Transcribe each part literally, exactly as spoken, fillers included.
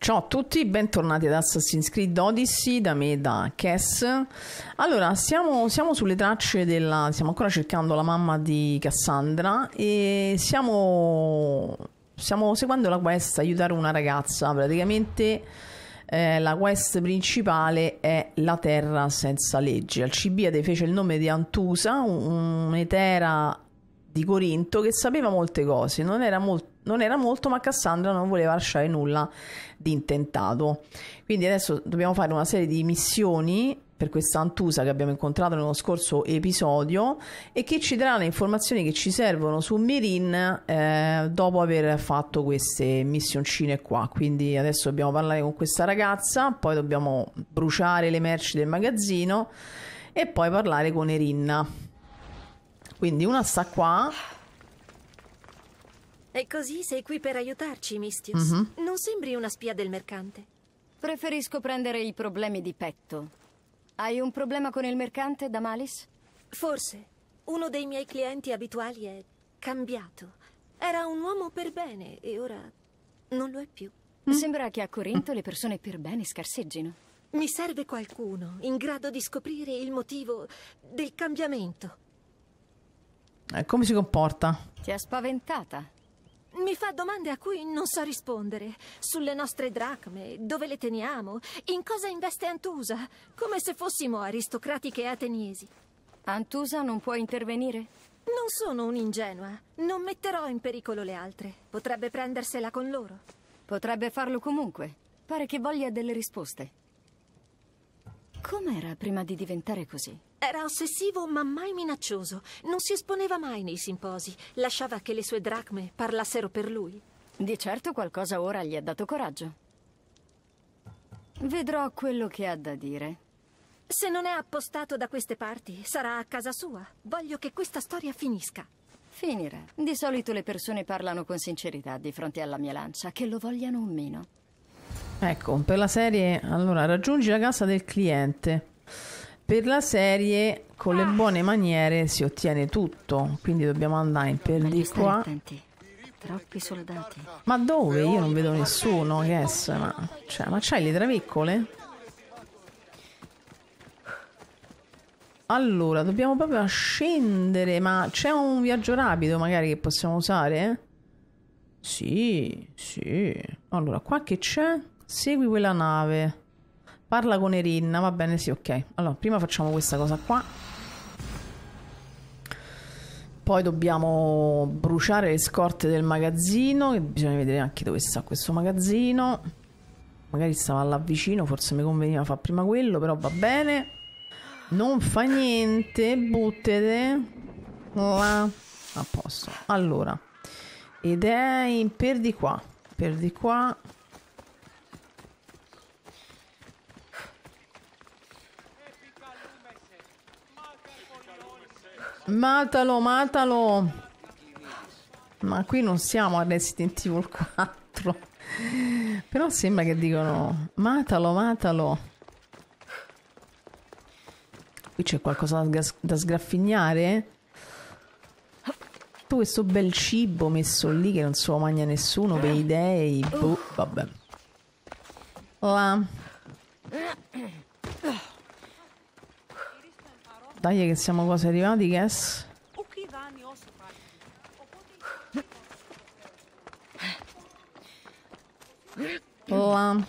Ciao a tutti, bentornati ad Assassin's Creed Odyssey, da me, da Cass. Allora, siamo, siamo sulle tracce della... stiamo ancora cercando la mamma di Cassandra e siamo, stiamo seguendo la quest aiutare una ragazza. Praticamente eh, la quest principale è la terra senza legge. Alcibiade fece il nome di Antusa, un'etera di Corinto che sapeva molte cose, non era, mol- non era molto, ma Cassandra non voleva lasciare nulla di intentato. Quindi adesso dobbiamo fare una serie di missioni per questa Antusa che abbiamo incontrato nello scorso episodio e che ci darà le informazioni che ci servono su Mirin eh, dopo aver fatto queste missioncine qua. Quindi adesso dobbiamo parlare con questa ragazza, poi dobbiamo bruciare le merci del magazzino e poi parlare con Erinna. Quindi una sta qua. E così sei qui per aiutarci, Mistius. Mm-hmm. Non sembri una spia del mercante. Preferisco prendere i problemi di petto. Hai un problema con il mercante, Damalis? Forse. Uno dei miei clienti abituali è cambiato. Era un uomo per bene e ora non lo è più. Mm. Sembra che a Corinto le persone per bene scarseggino. Mi serve qualcuno in grado di scoprire il motivo del cambiamento. Eh, come si comporta? Ti ha spaventata? Mi fa domande a cui non so rispondere. Sulle nostre dracme, dove le teniamo, in cosa investe Antusa, come se fossimo aristocratiche ateniesi. Antusa non può intervenire? Non sono un'ingenua. Non metterò in pericolo le altre. Potrebbe prendersela con loro. Potrebbe farlo comunque. Pare che voglia delle risposte. Com'era prima di diventare così? Era ossessivo ma mai minaccioso. Non si esponeva mai nei simposi. Lasciava che le sue dracme parlassero per lui. Di certo qualcosa ora gli ha dato coraggio. Vedrò quello che ha da dire. Se non è appostato da queste parti, sarà a casa sua. Voglio che questa storia finisca. Finirà. Di solito le persone parlano con sincerità di fronte alla mia lancia, che lo vogliano o meno. Ecco, per la serie, allora, raggiungi la casa del cliente. Per la serie, con le buone maniere si ottiene tutto, quindi dobbiamo andare per di qua. Attenti. Troppi soldati. Ma dove? Io non vedo nessuno, che è? Ma, cioè, ma c'hai le traveccole? Allora, dobbiamo proprio scendere, ma c'è un viaggio rapido magari che possiamo usare? Sì, sì. Allora, qua che c'è? Segui quella nave. Parla con Erinna, va bene, sì, ok. Allora, prima facciamo questa cosa qua. Poi dobbiamo bruciare le scorte del magazzino, che bisogna vedere anche dove sta questo magazzino. Magari stava là vicino, forse mi conveniva fare prima quello, però va bene. Non fa niente, buttete. Là. A posto. Allora. Ed è in per di qua. Per di qua. Matalo, matalo. Ma qui non siamo a Resident Evil quattro. Però sembra che dicono matalo, matalo. Qui c'è qualcosa da, da sgraffignare. Tutto questo bel cibo messo lì che non se lo mangia nessuno per i dei. Boh, vabbè. Là. Dai che siamo quasi arrivati, Cass. Là.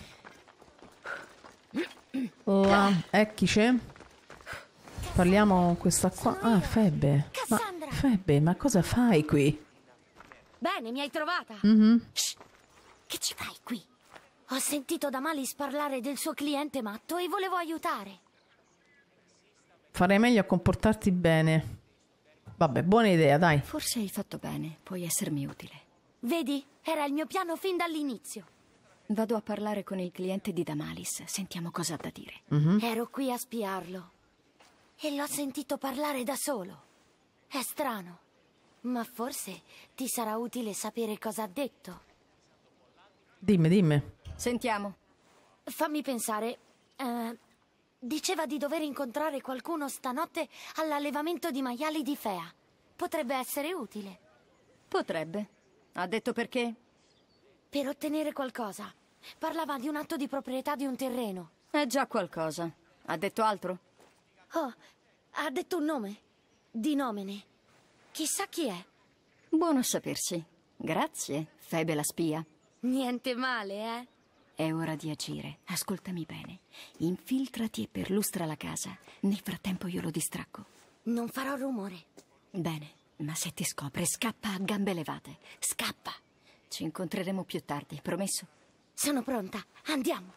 Là. E chi c'è? Parliamo con questa qua. Ah, Febbe. Ma Febbe, ma cosa fai qui? Bene, mi hai trovata. Mm-hmm. Shh. Che ci fai qui? Ho sentito Damalis parlare del suo cliente matto e volevo aiutare. Farei meglio a comportarti bene. Vabbè, buona idea, dai. Forse hai fatto bene, puoi essermi utile. Vedi, era il mio piano fin dall'inizio. Vado a parlare con il cliente di Damalis, sentiamo cosa ha da dire. Mm-hmm. Ero qui a spiarlo e l'ho sentito parlare da solo. È strano, ma forse ti sarà utile sapere cosa ha detto. Dimmi, dimmi. Sentiamo. Fammi pensare. Eh, diceva di dover incontrare qualcuno stanotte all'allevamento di maiali di Fea. Potrebbe essere utile. Potrebbe. Ha detto perché? Per ottenere qualcosa. Parlava di un atto di proprietà di un terreno. È già qualcosa. Ha detto altro? Oh, ha detto un nome. Dinomene. Chissà chi è. Buono a sapersi. Grazie, Febe la spia. Niente male, eh? È ora di agire. Ascoltami bene. Infiltrati e perlustra la casa. Nel frattempo io lo distraggo. Non farò rumore. Bene, ma se ti scopre, scappa a gambe levate. Scappa. Ci incontreremo più tardi, promesso? Sono pronta. Andiamo.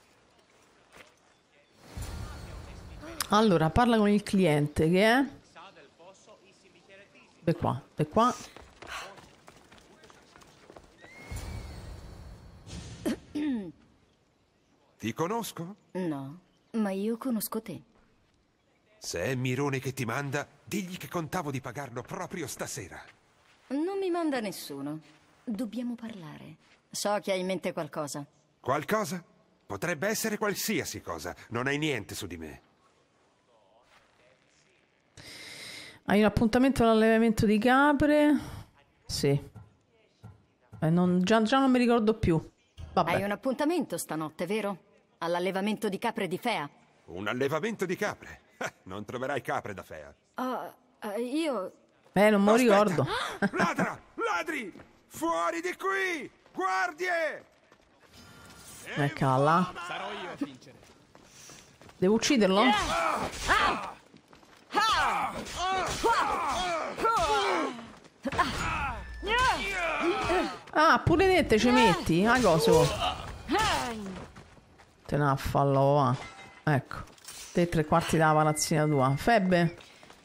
Allora, parla con il cliente che è... È qua, è qua. Ti conosco? No, ma io conosco te. Se è Mirone che ti manda, digli che contavo di pagarlo proprio stasera. Non mi manda nessuno. Dobbiamo parlare. So che hai in mente qualcosa. Qualcosa? Potrebbe essere qualsiasi cosa. Non hai niente su di me. Hai un appuntamento all'allevamento di capre? Sì. Eh, non, già, già non mi ricordo più. Vabbè. Hai un appuntamento stanotte, vero? All'allevamento di capre di Fea. Un allevamento di capre? Non troverai capre da Fea. Uh, uh, io... Eh, non me lo Aspetta. ricordo. Ladra! Ladri! Fuori di qui! Guardie! Eccola là. Sarò io a vincere. Devo ucciderlo? Ah, pure te ci metti? Ah, coso. Te ne affallo, va. Ecco. Te tre quarti della palazzina tua. Febbe.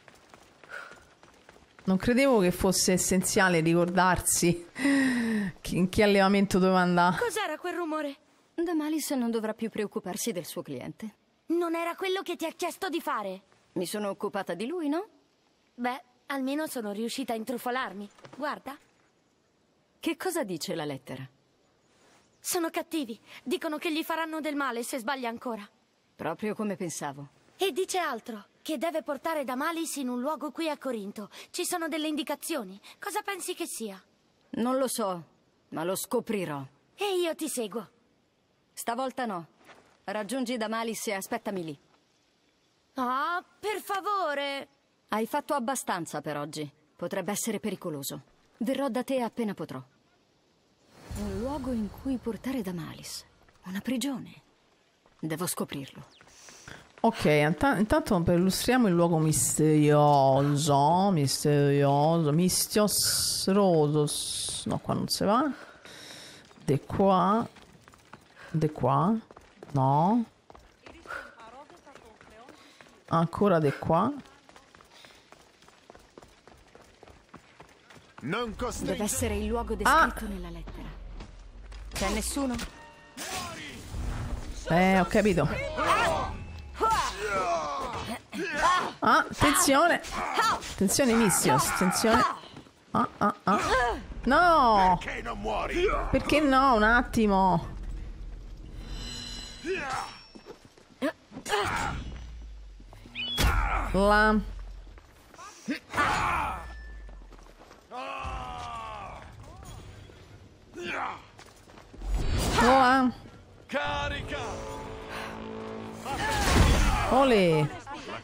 Non credevo che fosse essenziale ricordarsi chi- in che allevamento doveva andare. Cos'era quel rumore? Damalis non dovrà più preoccuparsi del suo cliente. Non era quello che ti ha chiesto di fare? Mi sono occupata di lui, no? Beh, almeno sono riuscita a intrufolarmi. Guarda. Che cosa dice la lettera? Sono cattivi. Dicono che gli faranno del male se sbaglia ancora. Proprio come pensavo. E dice altro. Che deve portare Damalis in un luogo qui a Corinto. Ci sono delle indicazioni. Cosa pensi che sia? Non lo so, ma lo scoprirò. E io ti seguo. Stavolta no. Raggiungi Damalis e aspettami lì. Ah, per favore. Hai fatto abbastanza per oggi. Potrebbe essere pericoloso. Verrò da te appena potrò. Un luogo in cui portare Damalis. Una prigione. Devo scoprirlo. Ok, int- intanto perlustriamo il luogo misterioso. Misterioso. Mistios Rodos. No, qua non si va. De qua. De qua. No. Ancora de qua. Non Deve essere il luogo descritto nella lettera. C'è nessuno? Eh, ho capito. Ah, attenzione. Attenzione, Mistios. Attenzione. Ah, ah, ah. No. Perché non muori? Perché no? Un attimo. La. La. carica! Ole.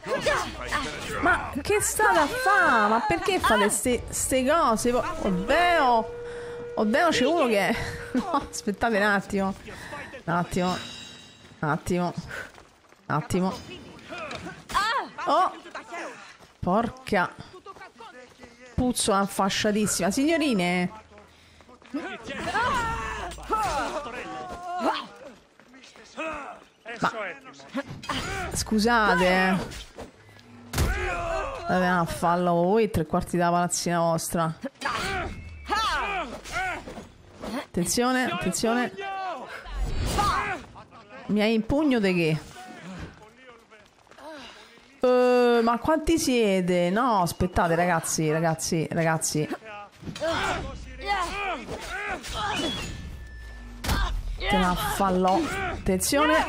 Ma che state a fare? Ma perché fate ste, ste cose? Oddio. Oddio, c'è uno che... No, aspettate un attimo. Un attimo. Un attimo. Un attimo. Oh! Porca. Puzzola fasciatissima. Signorine. Ma... Scusate, eh. Andiamo a farlo voi tre quarti della palazzina vostra. Attenzione, attenzione. Mi hai in pugno di che? Uh, ma quanti siete? No, aspettate ragazzi, ragazzi, ragazzi. Te la fallo. Attenzione.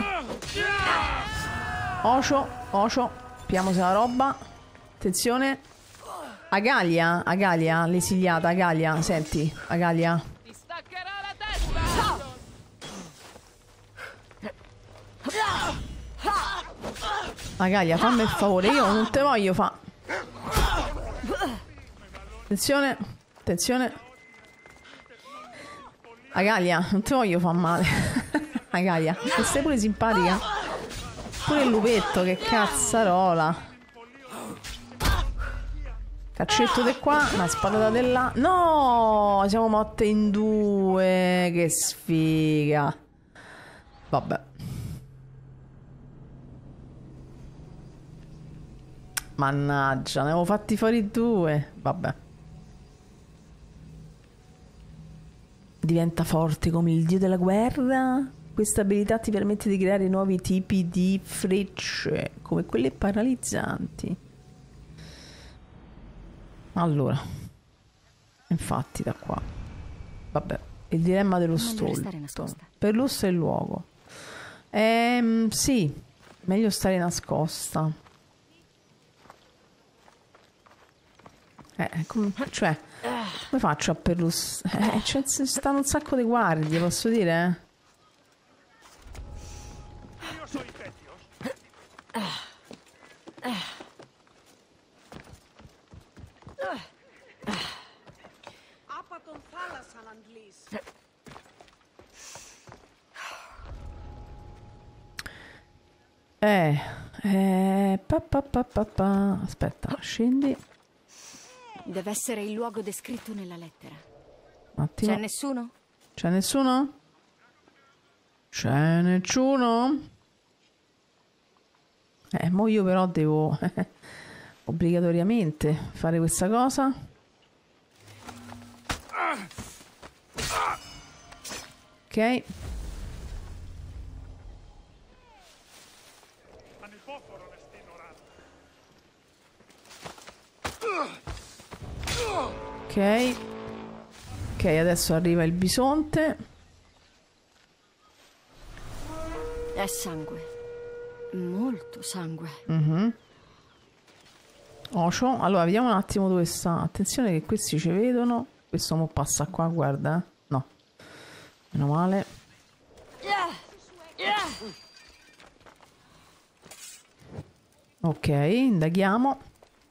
Ocio, ocio. Piamosi la roba. Attenzione. Agalia, Agalia, l'esiliata, Agalia, senti, Agalia. Ti staccherà la testa! Agalia, fammi il favore, io non te voglio fa. Attenzione, attenzione. Agalia, non te voglio fa male. Agalia, e sei pure simpatica. Pure il lupetto, che cazzarola. Caccetto di qua, una spadata di là. No, siamo morte in due. Che sfiga. Vabbè. Mannaggia, ne avevo fatti fuori due. Vabbè. Diventa forte come il dio della guerra. Questa abilità ti permette di creare nuovi tipi di frecce, come quelle paralizzanti. Allora. Infatti da qua. Vabbè. Il dilemma dello stolto. Per lusso e il luogo. Ehm, sì. Meglio stare nascosta. Eh, come, cioè, come faccio a perlustrare? Eh, cioè, stanno un sacco di guardie, posso dire? Io sono i Petios. Eh, eh, pa, pa, pa, pa, pa. Aspetta, scendi. Deve essere il luogo descritto nella lettera. Un attimo. C'è nessuno? C'è nessuno? C'è nessuno? Eh, mo io però devo obbligatoriamente fare questa cosa. Ok. Ok. Ok, adesso arriva il bisonte. È sangue. Molto sangue. Mhm. Ocio. Allora, vediamo un attimo dove sta. Attenzione che questi ci vedono. Questo mo passa qua, guarda. Eh. No. Meno male. Ok, indaghiamo.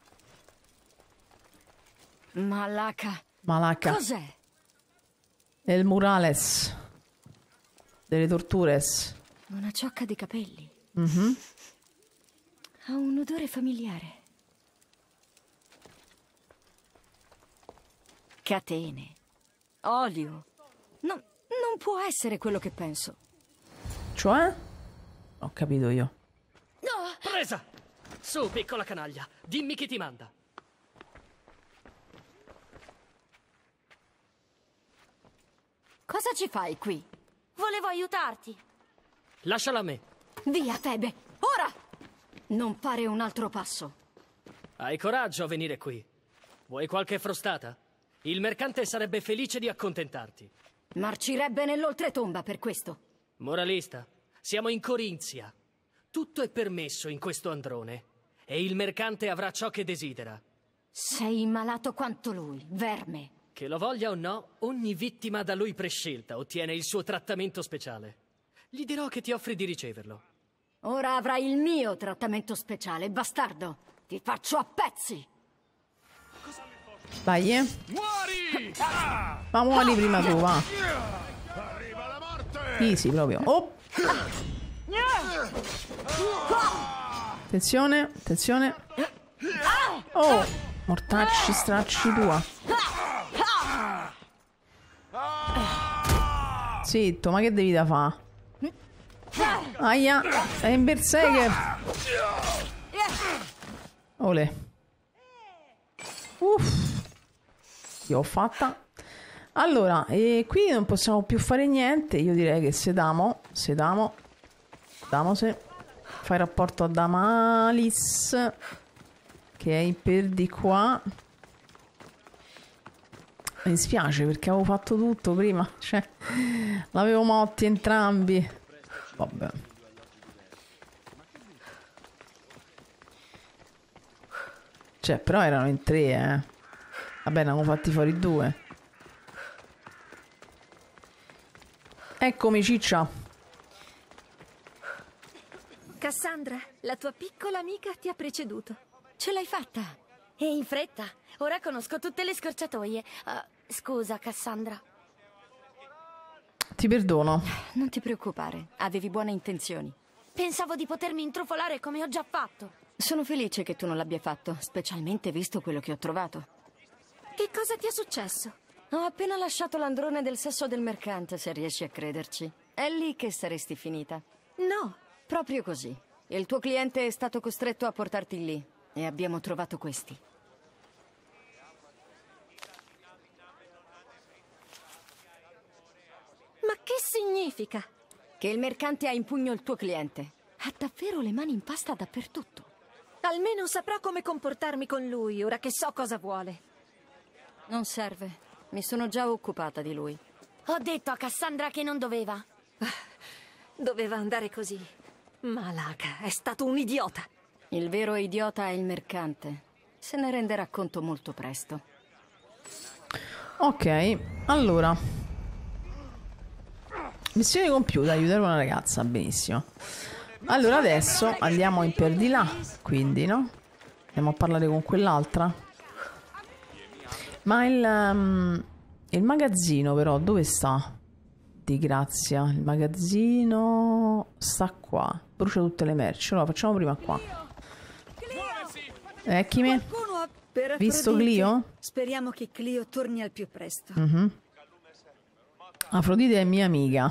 Malaka. Malaka. Cos'è? El Murales. Delle tortures. Una ciocca di capelli. Mhm. Ha un odore familiare. Catene. Olio. No, non può essere quello che penso. Cioè? Ho capito io. Presa! Su, piccola canaglia, dimmi chi ti manda. Cosa ci fai qui? Volevo aiutarti. Lasciala a me. Via, Febe! Ora! Non fare un altro passo. Hai coraggio a venire qui. Vuoi qualche frustata? Il mercante sarebbe felice di accontentarti. Marcirebbe nell'oltretomba per questo. Moralista, siamo in Corinzia. Tutto è permesso in questo androne. E il mercante avrà ciò che desidera. Sei malato quanto lui, verme. Che lo voglia o no, ogni vittima da lui prescelta ottiene il suo trattamento speciale. Gli dirò che ti offri di riceverlo. Ora avrai il mio trattamento speciale, bastardo. Ti faccio a pezzi. Dai, eh. Muori! Ma muori prima tu, va. Arriva la morte! Easy proprio. Oh. Attenzione, attenzione. Oh, mortacci stracci tua. Zitto, ma che devi da fa? Aia, è in berserker. Ole. Uff. Io ho fatta. Allora, e qui non possiamo più fare niente. Io direi che sedamo. Sedamo. Damose. Fai rapporto a Damalis, che è per di qua. Mi dispiace perché avevo fatto tutto prima. Cioè, l'avevo motti entrambi. Vabbè. Cioè, però erano in tre, eh. Vabbè, ne avevo fatti fuori due. Eccomi, ciccia. Cassandra, la tua piccola amica ti ha preceduto. Ce l'hai fatta? E in fretta. Ora conosco tutte le scorciatoie. Uh, scusa, Cassandra. Ti perdono. Non ti preoccupare, avevi buone intenzioni. Pensavo di potermi intrufolare come ho già fatto. Sono felice che tu non l'abbia fatto, specialmente visto quello che ho trovato. Che cosa ti è successo? Ho appena lasciato l'androne del sesso del mercante, se riesci a crederci. È lì che saresti finita. No. Proprio così. Il tuo cliente è stato costretto a portarti lì e abbiamo trovato questi. Ma che significa? Che il mercante ha in pugno il tuo cliente. Ha davvero le mani in pasta dappertutto. Almeno saprò come comportarmi con lui, ora che so cosa vuole. Non serve. Mi sono già occupata di lui. Ho detto a Cassandra che non doveva. Doveva andare così. Malaka, è stato un idiota. Il vero idiota è il mercante. Se ne renderà conto molto presto. Ok, allora. Missione compiuta, aiutare una ragazza, benissimo. Allora adesso andiamo in per di là, quindi, no? Andiamo a parlare con quell'altra. Ma il, um, il magazzino però dove sta? Di grazia, il magazzino sta qua. Brucia tutte le merci. Allora facciamo prima qua. Ecchimi. Visto Clio? Speriamo che Clio torni al più presto. Mm-hmm. Afrodite è mia amica.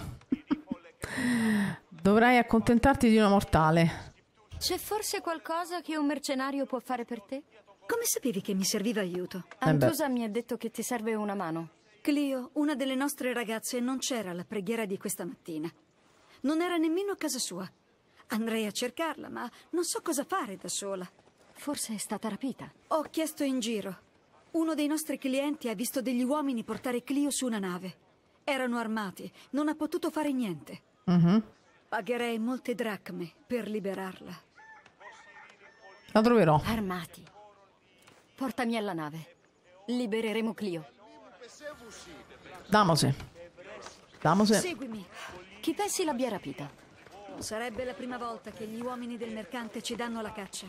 Dovrai accontentarti di una mortale. C'è forse qualcosa che un mercenario può fare per te? Come sapevi che mi serviva aiuto? Antusa mi ha detto che ti serve una mano. Clio, una delle nostre ragazze, non c'era alla preghiera di questa mattina. Non era nemmeno a casa sua. Andrei a cercarla, ma non so cosa fare da sola. Forse è stata rapita. Ho chiesto in giro. Uno dei nostri clienti ha visto degli uomini portare Clio su una nave. Erano armati, non ha potuto fare niente. Mm-hmm. Pagherei molte dracme per liberarla. La troverò. Armati. Portami alla nave. Libereremo Clio. Damose. Damose. Seguimi. Chi pensi l'abbia rapita? Non sarebbe la prima volta che gli uomini del mercante ci danno la caccia.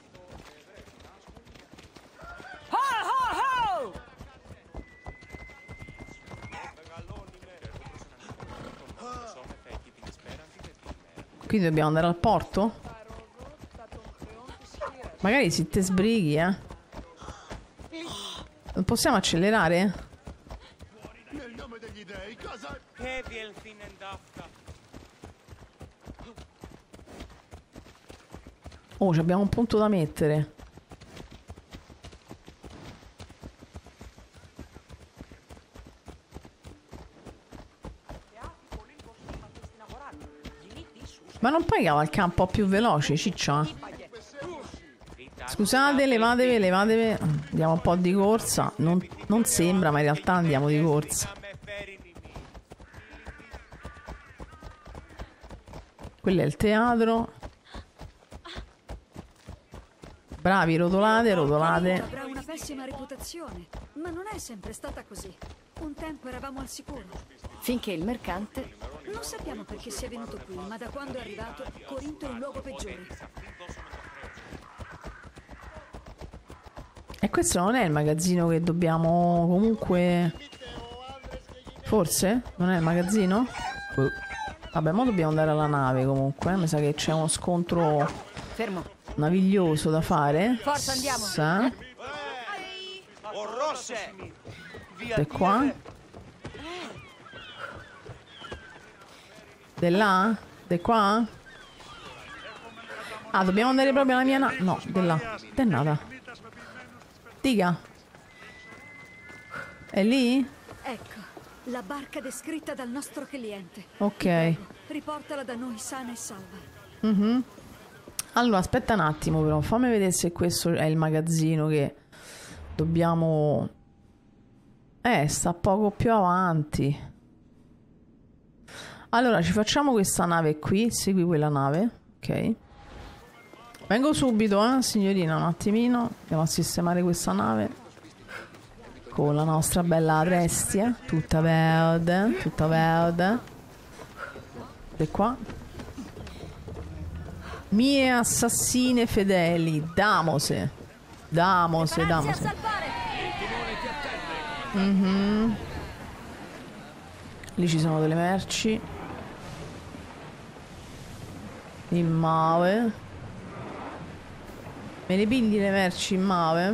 Quindi dobbiamo andare al porto? Magari se te sbrighi, eh. Non possiamo accelerare? Nel nome degli dei, cosa... Oh, ci abbiamo un punto da mettere. Ma non puoi cavalcare un po' più veloce, ciccia? Scusate, levatevi, levatevi. Andiamo un po' di corsa. Non, non sembra, ma in realtà andiamo di corsa. Quello è il teatro. Bravi, rotolate, rotolate. Avrà una pessima reputazione, ma non è sempre stata così. Un tempo eravamo al sicuro. Finché il mercante... Non sappiamo perché sia venuto qui, ma da quando è arrivato, Corinto è un luogo peggiore. E questo non è il magazzino che dobbiamo comunque... Forse? Non è il magazzino? Uh. Vabbè, ma dobbiamo andare alla nave comunque. Mi sa che c'è uno scontro Fermo. naviglioso da fare. Forza, andiamo. Sa. E qua? De là? De qua? Ah, dobbiamo andare proprio alla mia nave? No, de là. Dennata. Dica. È lì? Ecco, la barca descritta dal nostro cliente. Ok. Riportala da noi sana e salva. Mm-hmm. Allora, aspetta un attimo però. Fammi vedere se questo è il magazzino che dobbiamo... Eh, sta poco più avanti. Allora, ci facciamo questa nave qui. Segui quella nave. Ok. Vengo subito, eh, signorina, un attimino. Andiamo a sistemare questa nave. Con la nostra bella Trestia. Tutta verde. Tutta verde. E qua. Mie assassine fedeli, damose. Damose, damose. Mm-hmm. Lì ci sono delle merci. Il Mave. Me ne pigli le merci in Mave?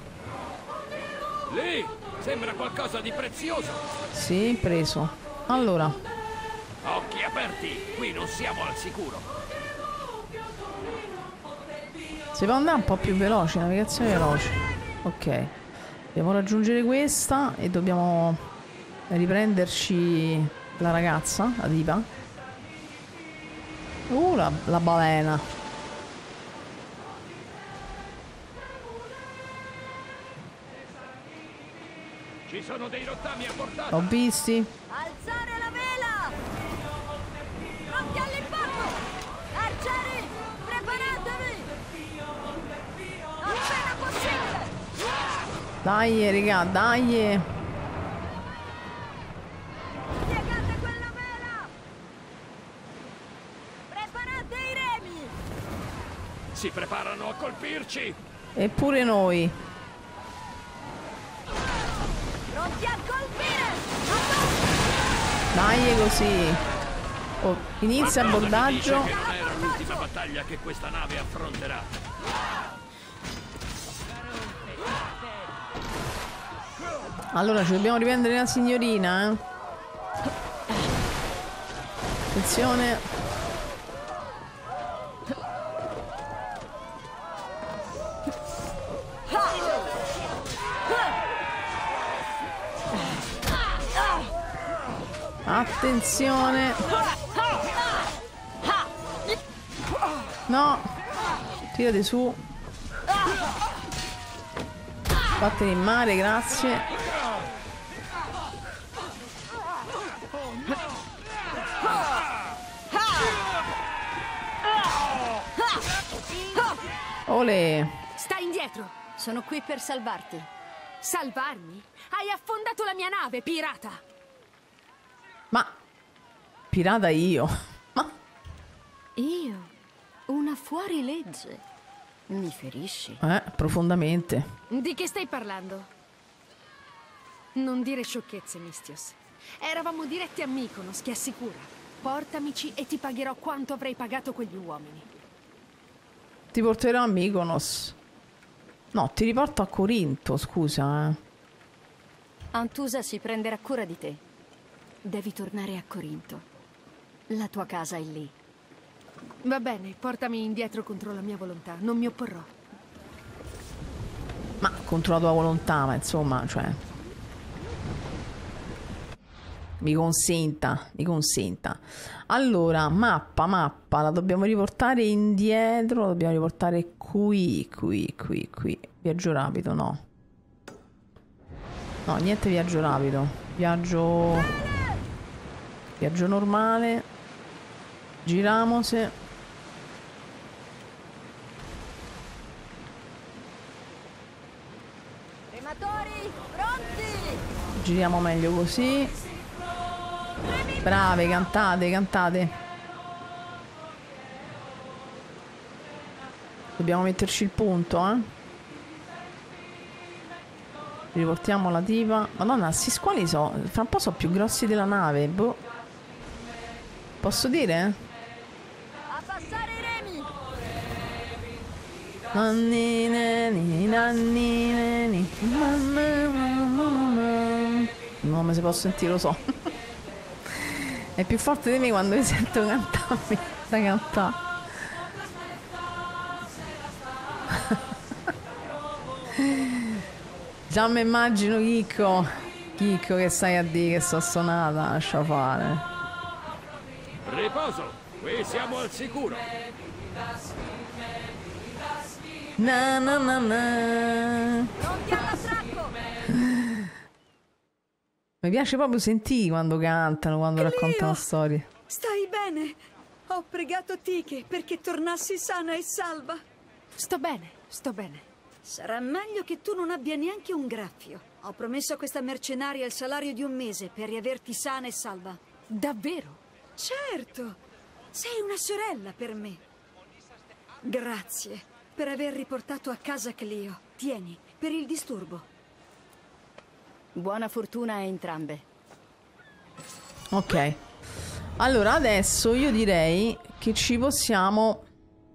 Lì! Sembra qualcosa di prezioso. Sì, preso. Allora. Occhi aperti, qui non siamo al sicuro. Si può andare un po' più veloce, navigazione veloce. Ok. Dobbiamo raggiungere questa e dobbiamo riprenderci la ragazza, la tipa. Uh, la, la balena. Ci sono dei rottami a portata. L'ho visti. Alzare la vela! Pronti all'impatto! Arcieri, preparatevi! Appena possibile! Dai, raga, dai. Piegate quella vela! Preparate i remi! Si preparano a colpirci. Eppure noi. Pronti a colpire! Dai, così. Oh, inizia il abbordaggio. Che non era l'ultima battaglia che questa nave affronterà. Allora, ci dobbiamo riprendere la signorina, eh. Attenzione. Attenzione. No. Tirate su. Vattene in mare, grazie. Olè. Stai indietro. Sono qui per salvarti. Salvarmi? Hai affondato la mia nave, pirata. Ma pirata io. Ma Io? Una fuorilegge? Mi ferisci? eh, profondamente. Di che stai parlando? Non dire sciocchezze, Mistios. Eravamo diretti a Mykonos, che assicura. Portamici e ti pagherò quanto avrei pagato quegli uomini. Ti porterò a Mykonos. No, ti riporto a Corinto, scusa, eh. Antusa si prenderà cura di te. Devi tornare a Corinto. La tua casa è lì. Va bene, portami indietro contro la mia volontà. Non mi opporrò. Ma contro la tua volontà, ma insomma, cioè... Mi consenta, mi consenta. Allora, mappa, mappa, la dobbiamo riportare indietro, la dobbiamo riportare qui, qui, qui, qui. Viaggio rapido, no. No, niente viaggio rapido. Viaggio... Viaggio normale. Giramose. Rematori, pronti! Giriamo meglio così. Brave, cantate, cantate. Dobbiamo metterci il punto, eh. Riportiamo la tipa. Madonna, sti squali so, fra un po' sono più grossi della nave. Boh. Posso dire? Abbassare i remi! Nanni, nanni, nanni, nanni. Non me si può sentire, lo so. È più forte di me quando mi sento cantarmi da cantare. Già mi immagino Chicco. Chicco che stai a dire che sto suonata. Lascia fare. Riposo, qui siamo al sicuro. Na na na na. Pronti all'attracco! Mi piace proprio sentire quando cantano, quando Cleo, raccontano storie. Stai bene? Ho pregato Tyche perché tornassi sana e salva. Sto bene, sto bene. Sarà meglio che tu non abbia neanche un graffio. Ho promesso a questa mercenaria il salario di un mese per riaverti sana e salva. Davvero? Certo! Sei una sorella per me. Grazie per aver riportato a casa Clio. Tieni, per il disturbo. Buona fortuna a entrambe. Ok. Allora, adesso io direi che ci possiamo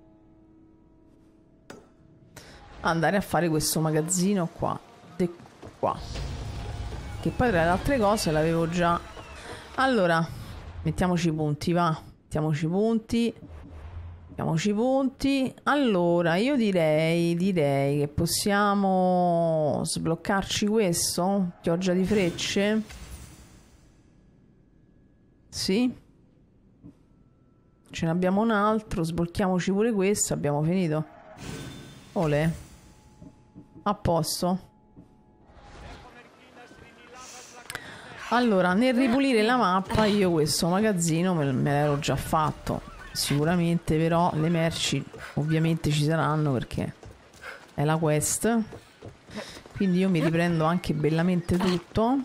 andare a fare questo magazzino qua. De qua. Che poi tra le altre cose l'avevo già... Allora, mettiamoci i punti, va. Mettiamoci i punti. Mettiamoci i punti. Allora, io direi, direi che possiamo sbloccarci questo. Pioggia di frecce. Sì. Ce ne abbiamo un altro. Sblocchiamoci pure questo. Abbiamo finito. Olè. A posto. Allora, nel ripulire la mappa io questo magazzino me, me l'ero già fatto. Sicuramente però le merci ovviamente ci saranno perché è la quest. Quindi io mi riprendo anche bellamente tutto.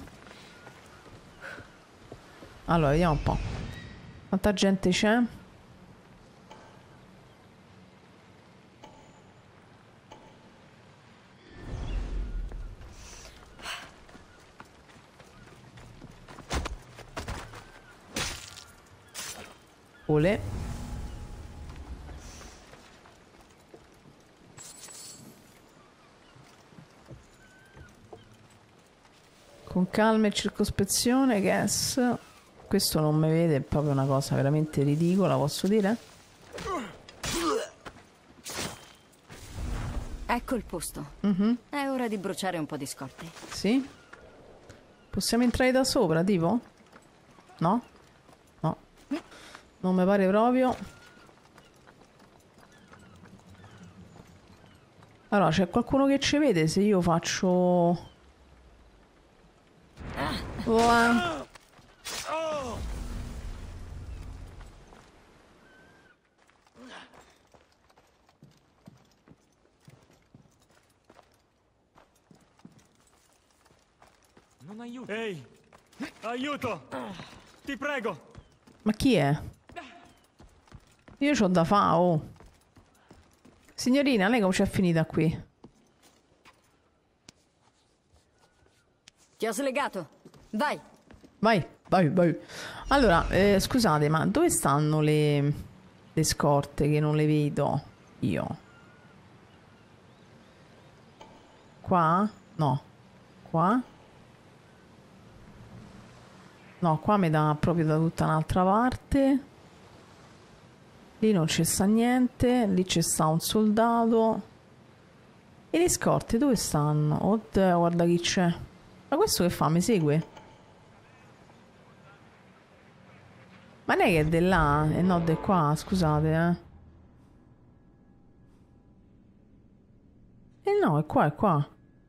Allora, vediamo un po'. Quanta gente c'è? Olè. Con calma e circospezione, guess. Questo non mi vede, è proprio una cosa veramente ridicola, posso dire? Ecco il posto. Mm-hmm. È ora di bruciare un po' di scorte. Sì? Possiamo entrare da sopra, tipo? No? No. Non mi pare proprio. Allora, c'è qualcuno che ci vede se io faccio... Wow. Non aiuto. Ehi, aiuto! Ti prego! Ma chi è? Io c'ho da fa, oh. Signorina, lei come c'è finita qui? Ti ho slegato. Vai. Vai, vai, vai. Allora, eh, scusate, ma dove stanno le, le scorte che non le vedo io? Qua? No. Qua? No, qua mi dà proprio da tutta un'altra parte. Lì non c'è sta niente. Lì c'è sta un soldato. E le scorte dove stanno? Oddio, guarda chi c'è. Ma questo che fa? Mi segue? Ma lei che è di là? E no, di qua, scusate, eh. E no, è qua, è qua.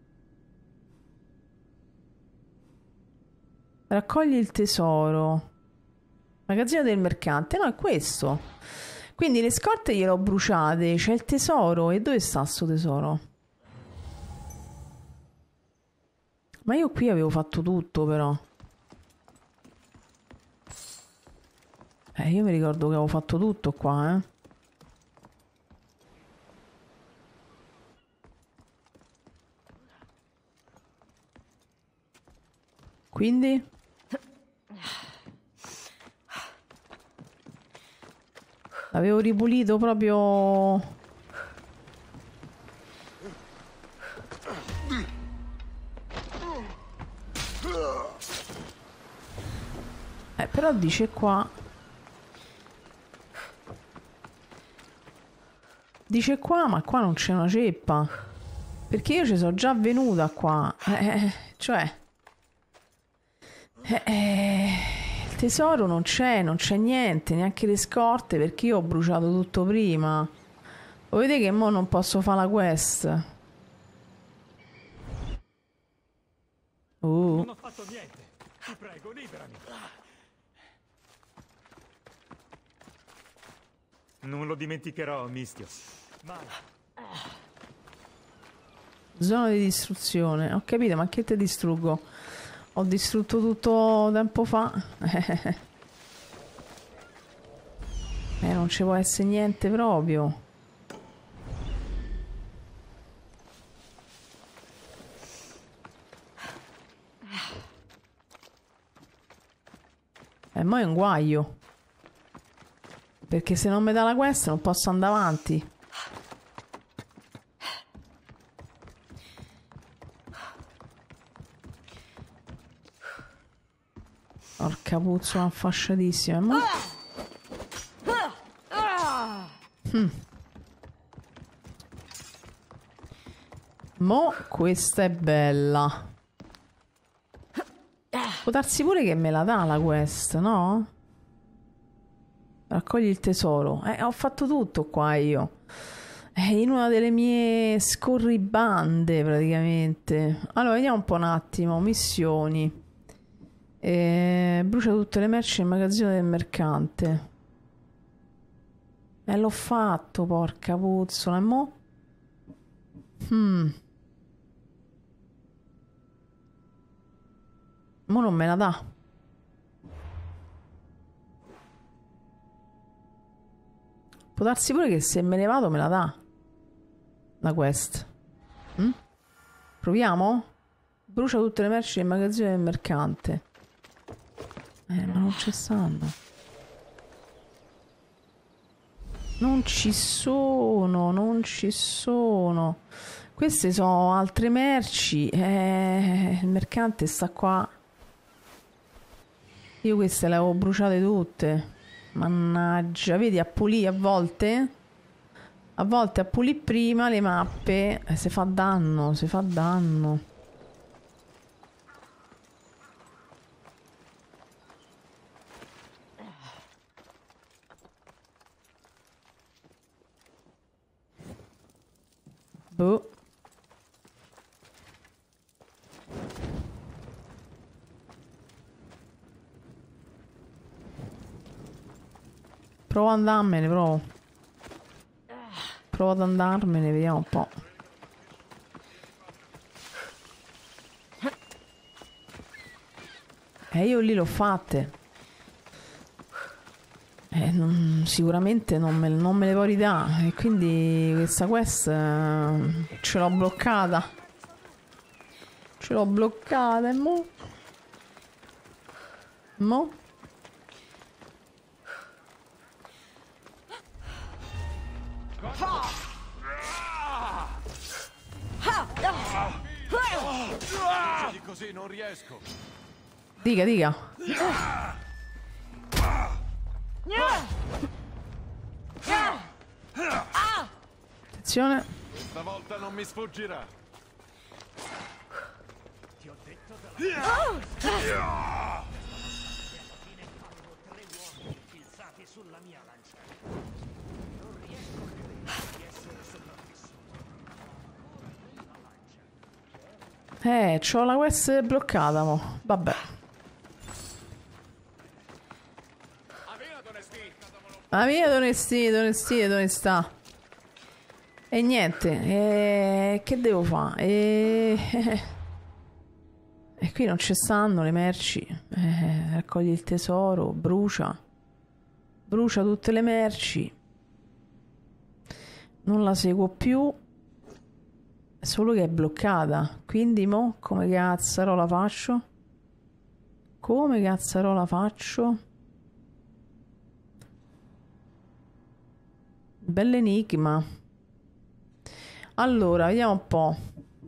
Raccogli il tesoro. Magazzino del mercante. No, è questo. Quindi le scorte gliel'ho bruciate. C'è il tesoro. E dove sta sto tesoro? Ma io qui avevo fatto tutto, però. Eh, io mi ricordo che avevo fatto tutto qua, eh. Quindi? L'avevo ripulito proprio... Eh, però dice qua... Dice qua, ma qua non c'è una ceppa. Perché io ci sono già venuta qua. Eh, cioè... Eh, eh, il tesoro non c'è, non c'è niente, neanche le scorte, perché io ho bruciato tutto prima. Lo vedete che mo non posso fare la quest. Uh. Non ho fatto niente. Ti prego, liberami. Non lo dimenticherò, Mistios. Mai. Zona di distruzione. Ho capito, ma che te distruggo? Ho distrutto tutto tempo fa. Eh, non ci può essere niente proprio. mo è un guaio. Perché se non mi dà la quest non posso andare avanti. Porca puzza, una fasciatissima. Mo... Hmm. Mo questa è bella. Può darsi pure che me la dà la quest, no? Raccogli il tesoro. Eh, ho fatto tutto qua io. È in una delle mie scorribande praticamente. Allora, vediamo un po' un attimo. Missioni. Eh, brucia tutte le merci nel magazzino del mercante. Eh, l'ho fatto, porca puzzola. E mo? Hmm. Mo non me la dà. Può darsi pure che se me ne vado me la dà la quest. Mm? Proviamo? Brucia tutte le merci nel magazzino del mercante. Eh, ma non ci stanno. Non ci sono, non ci sono. Queste sono altre merci. Eh, il mercante sta qua. Io queste le avevo bruciate tutte. Mannaggia, vedi, a pulire a volte. A volte a pulire prima le mappe. Eh, si fa danno, si fa danno. Boh. Provo ad andarmene, provo. Provo ad andarmene, vediamo un po'. E eh, io lì l'ho fatte. Eh, non, sicuramente non me, non me le può ridare. E quindi questa quest eh, ce l'ho bloccata. Ce l'ho bloccata e mo? Mo? Così non riesco. Dica, dica. Attenzione. Stavolta non mi sfuggirà. Ti ho detto da... sulla mia lancia. Non riesco a credere di essere sopravvissuto. Eh, c'ho la quest bloccata, mo. Vabbè. La mia d'onestì, d'onestì, d'onestà. E niente, e... che devo fare? E... e qui non ci stanno le merci. Eh, raccogli il tesoro, brucia. Brucia tutte le merci. Non la seguo più. Solo che è bloccata. Quindi mo come cazzarola faccio? Come cazzarola faccio? Bell'enigma. Allora, vediamo un po'.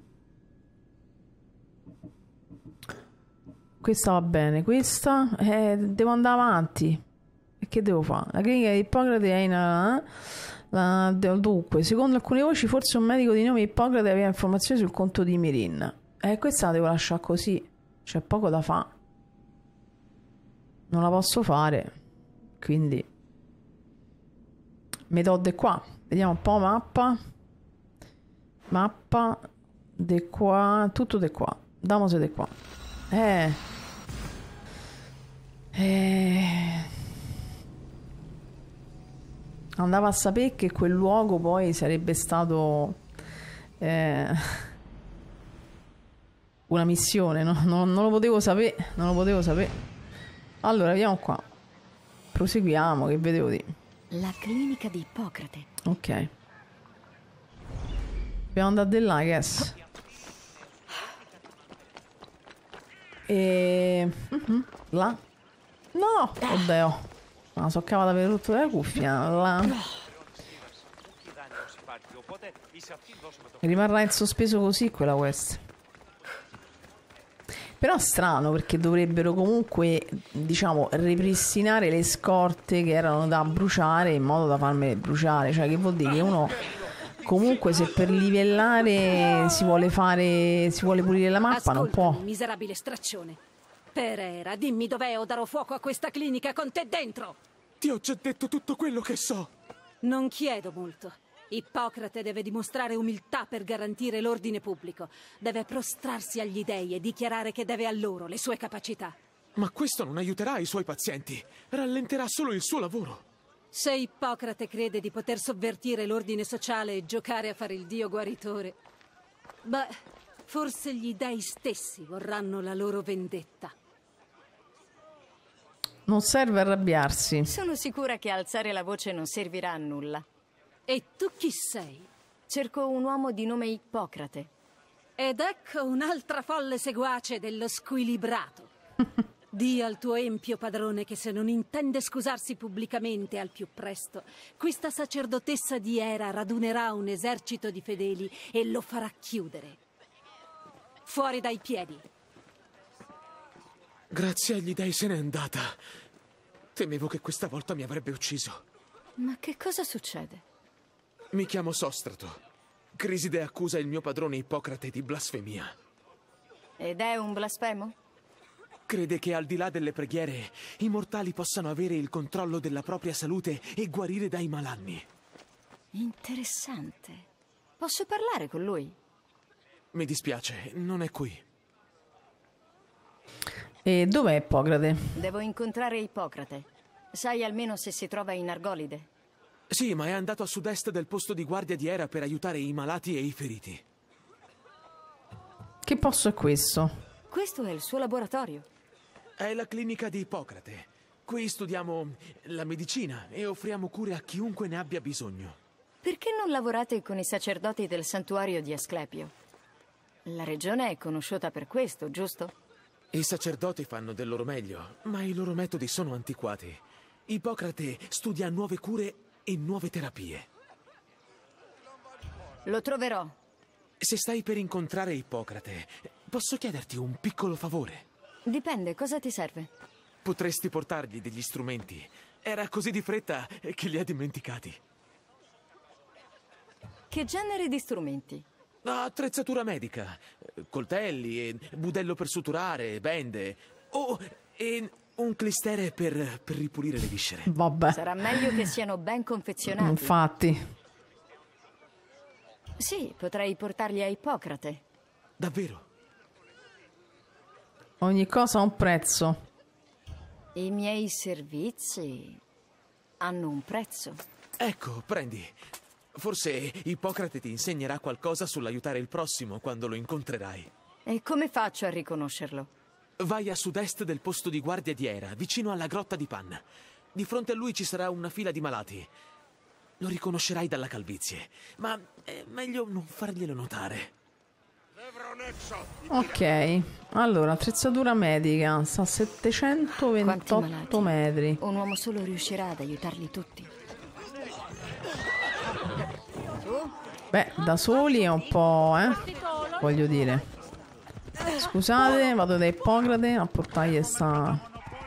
Questa va bene. Questa eh, devo andare avanti. E che devo fare? La clinica di Ippocrate è in... Uh, la, dunque, secondo alcune voci forse un medico di nome Ippocrate aveva informazioni sul conto di Mirin. E eh, questa la devo lasciare così. C'è poco da fare. Non la posso fare. Quindi metode qua. Vediamo un po' mappa. Mappa. De qua. Tutto de qua. Damose de qua. Eh. Eh. Andava a sapere che quel luogo poi sarebbe stato eh, una missione, no? non, non lo potevo sapere, non lo potevo sapere. Allora, vediamo qua. Proseguiamo, che vedevo di... La clinica di Ippocrate. Ok. Dobbiamo andare di là, guess. E... Mm-hmm. Là. No, oddio. Ma so cavata per rotto della cuffia. La... Rimarrà in sospeso così quella quest. Però è strano perché dovrebbero comunque, diciamo, ripristinare le scorte che erano da bruciare in modo da farmele bruciare. Cioè, che vuol dire che uno comunque se per livellare si vuole fare, si vuole pulire la mappa, non può. Miserabile straccione. Pereira, dimmi dov'è o darò fuoco a questa clinica con te dentro. Ti ho già detto tutto quello che so. Non chiedo molto. Ippocrate deve dimostrare umiltà per garantire l'ordine pubblico. Deve prostrarsi agli dei e dichiarare che deve a loro le sue capacità. Ma questo non aiuterà i suoi pazienti. Rallenterà solo il suo lavoro. Se Ippocrate crede di poter sovvertire l'ordine sociale e giocare a fare il dio guaritore, beh, forse gli dei stessi vorranno la loro vendetta. Non serve arrabbiarsi. Sono sicura che alzare la voce non servirà a nulla. E tu chi sei? Cerco un uomo di nome Ippocrate. Ed ecco un'altra folle seguace dello squilibrato. Dì al tuo empio padrone che se non intende scusarsi pubblicamente al più presto, questa sacerdotessa di Era radunerà un esercito di fedeli e lo farà chiudere. Fuori dai piedi. Grazie agli dei se n'è andata. Temevo che questa volta mi avrebbe ucciso. Ma che cosa succede? Mi chiamo Sostrato. Criside accusa il mio padrone Ippocrate di blasfemia. Ed è un blasfemo? Crede che al di là delle preghiere i mortali possano avere il controllo della propria salute e guarire dai malanni. Interessante. Posso parlare con lui? Mi dispiace, non è qui. E dov'è Ippocrate? Devo incontrare Ippocrate. Sai almeno se si trova in Argolide? Sì, ma è andato a sud-est del posto di guardia di Era per aiutare i malati e i feriti. Che posto è questo? Questo è il suo laboratorio. È la clinica di Ippocrate. Qui studiamo la medicina e offriamo cure a chiunque ne abbia bisogno. Perché non lavorate con i sacerdoti del santuario di Asclepio? La regione è conosciuta per questo, giusto? I sacerdoti fanno del loro meglio, ma i loro metodi sono antiquati. Ippocrate studia nuove cure e nuove terapie. Lo troverò. Se stai per incontrare Ippocrate, posso chiederti un piccolo favore? Dipende, cosa ti serve? Potresti portargli degli strumenti. Era così di fretta che li ha dimenticati. Che genere di strumenti? Attrezzatura medica, coltelli, e budello per suturare, bende, oh, e un clistere per, per ripulire le viscere. Vabbè. Sarà meglio che siano ben confezionati. Infatti. Sì, potrei portarli a Ippocrate. Davvero? Ogni cosa ha un prezzo. I miei servizi hanno un prezzo. Ecco, prendi. Forse Ippocrate ti insegnerà qualcosa sull'aiutare il prossimo quando lo incontrerai. E come faccio a riconoscerlo? Vai a sud-est del posto di guardia di Era, vicino alla grotta di Pan. Di fronte a lui ci sarà una fila di malati. Lo riconoscerai dalla calvizie, ma è meglio non farglielo notare. Ok, allora, attrezzatura medica, sta a settecentoventotto metri. Un uomo solo riuscirà ad aiutarli tutti. Beh, da soli è un po', eh? Voglio dire. Scusate, vado da Ippocrate a portargli sta...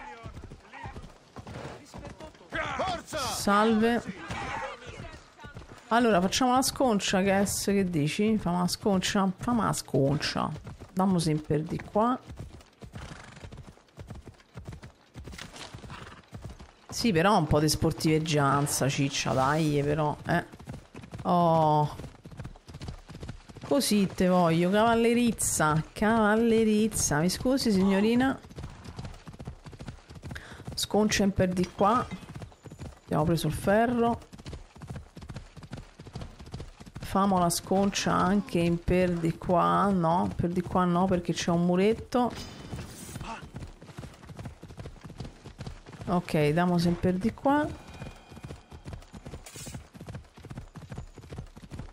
Salve. Allora, facciamo la sconcia, Cass, che dici? Facciamo la sconcia? Facciamo la sconcia. Dammo sempre di qua. Sì, però un po' di sportiveggianza, ciccia, dai, però, eh. Oh. Così te voglio, cavallerizza, cavallerizza. Mi scusi, signorina? Sconcia in per di qua. Abbiamo preso il ferro. Famo la sconcia anche in per di qua. No, per di qua no, perché c'è un muretto. Ok, diamo sempre di qua.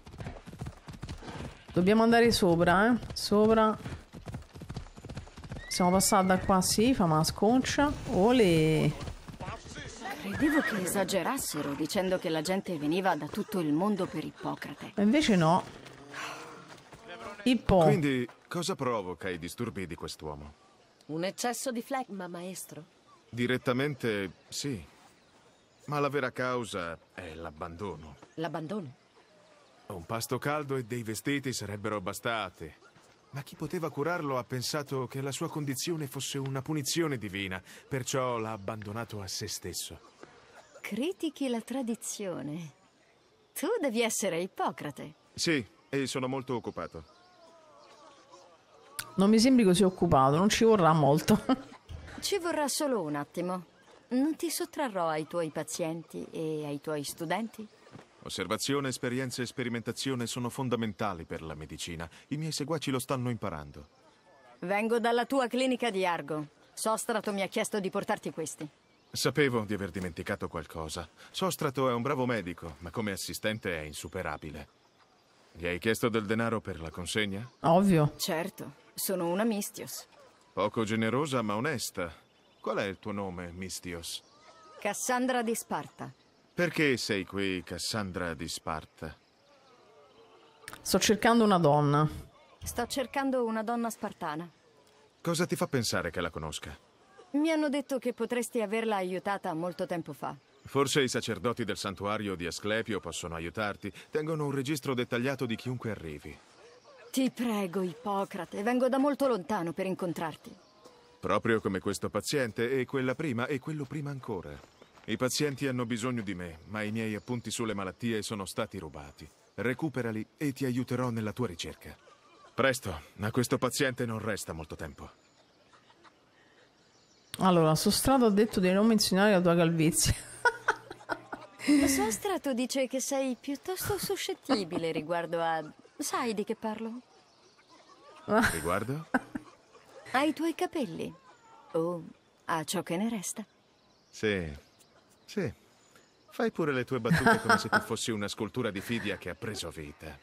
Dobbiamo andare sopra, eh? Sopra. Siamo passati da qua, sì, fa una sconcia. Ole. Credevo che esagerassero dicendo che la gente veniva da tutto il mondo per Ippocrate. E invece no. Ippo. Quindi cosa provoca i disturbi di quest'uomo? Un eccesso di flegma, maestro. Direttamente sì, ma la vera causa è l'abbandono. L'abbandono? Un pasto caldo e dei vestiti sarebbero bastati. Ma chi poteva curarlo ha pensato che la sua condizione fosse una punizione divina, perciò l'ha abbandonato a se stesso. Critichi la tradizione. Tu devi essere Ippocrate. Sì, e sono molto occupato. Non mi sembri così occupato, non ci vorrà molto. Ci vorrà solo un attimo. Non ti sottrarrò ai tuoi pazienti e ai tuoi studenti? Osservazione, esperienza e sperimentazione sono fondamentali per la medicina. I miei seguaci lo stanno imparando. Vengo dalla tua clinica di Argo. Sostrato mi ha chiesto di portarti questi. Sapevo di aver dimenticato qualcosa. Sostrato è un bravo medico, ma come assistente è insuperabile. Gli hai chiesto del denaro per la consegna? Ovvio. Certo, sono una Mistios. Poco generosa, ma onesta. Qual è il tuo nome, Mistios? Cassandra di Sparta. Perché sei qui, Cassandra di Sparta? Sto cercando una donna. Sto cercando una donna spartana. Cosa ti fa pensare che la conosca? Mi hanno detto che potresti averla aiutata molto tempo fa. Forse i sacerdoti del santuario di Asclepio possono aiutarti. Tengono un registro dettagliato di chiunque arrivi. Ti prego, Ippocrate, vengo da molto lontano per incontrarti. Proprio come questo paziente e quella prima e quello prima ancora. I pazienti hanno bisogno di me, ma i miei appunti sulle malattie sono stati rubati. Recuperali e ti aiuterò nella tua ricerca. Presto, a questo paziente non resta molto tempo. Allora, Sostrato ha detto di non menzionare la tua calvizie. Sostrato dice che sei piuttosto suscettibile riguardo a... Sai di che parlo? Riguardo? Ai tuoi capelli. O a ciò che ne resta. Sì. Sì, fai pure le tue battute come se tu fossi una scultura di Fidia che ha preso vita.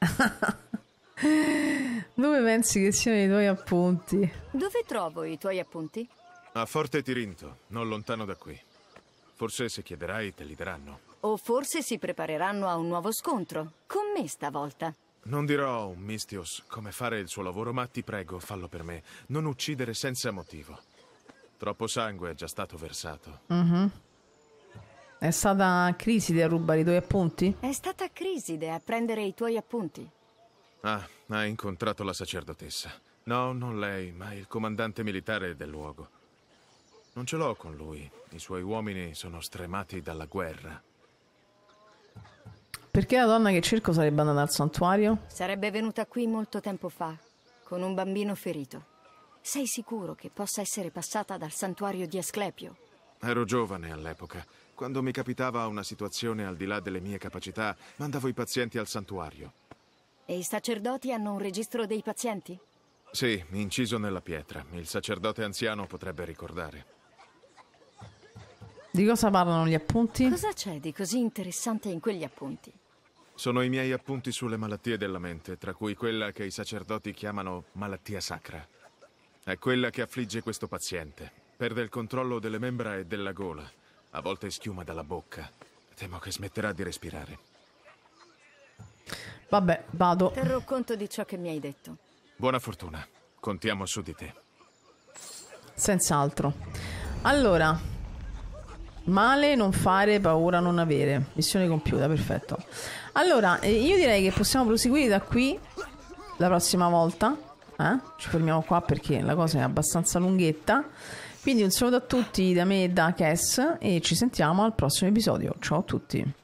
Dove pensi che siano i tuoi appunti? Dove trovo i tuoi appunti? A Forte Tirinto, non lontano da qui. Forse se chiederai te li daranno. O forse si prepareranno a un nuovo scontro. Con me stavolta. Non dirò a un Mistios come fare il suo lavoro, ma ti prego, fallo per me. Non uccidere senza motivo. Troppo sangue è già stato versato. Mhm. È stata Criside a rubare i tuoi appunti? È stata Criside a prendere i tuoi appunti. Ah, ha incontrato la sacerdotessa. No, non lei, ma il comandante militare del luogo. Non ce l'ho con lui. I suoi uomini sono stremati dalla guerra. Perché la donna che cerco sarebbe andata al santuario? Sarebbe venuta qui molto tempo fa, con un bambino ferito. Sei sicuro che possa essere passata dal santuario di Asclepio? Ero giovane all'epoca. Quando mi capitava una situazione al di là delle mie capacità, mandavo i pazienti al santuario. E i sacerdoti hanno un registro dei pazienti? Sì, inciso nella pietra. Il sacerdote anziano potrebbe ricordare. Di cosa parlano gli appunti? Cosa c'è di così interessante in quegli appunti? Sono i miei appunti sulle malattie della mente, tra cui quella che i sacerdoti chiamano malattia sacra. È quella che affligge questo paziente. Perde il controllo delle membra e della gola. A volte schiuma dalla bocca. Temo che smetterà di respirare. Vabbè, vado. Terrò conto di ciò che mi hai detto. Buona fortuna. Contiamo su di te. Senz'altro. Allora, male non fare, paura non avere. Missione compiuta, perfetto. Allora, eh, io direi che possiamo proseguire da qui la prossima volta. Eh? Ci fermiamo qua perché la cosa è abbastanza lunghetta. Quindi un saluto a tutti da me e da Cass e ci sentiamo al prossimo episodio. Ciao a tutti.